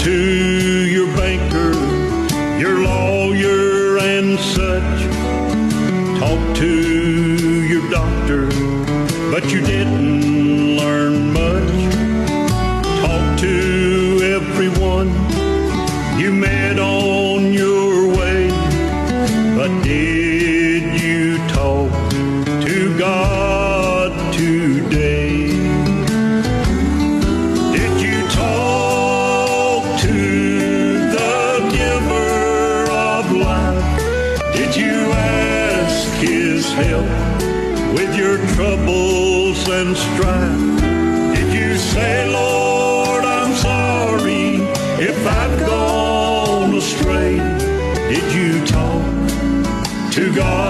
to your banker, your lawyer and such. Talk to your doctor, but you didn't learn much. Talk to everyone you met on your way, but did you talk to God today? Did you talk to the giver of life? Did you ask His help with your troubles and strife? Did you say, Lord, I'm sorry if I've gone astray? Did you talk to God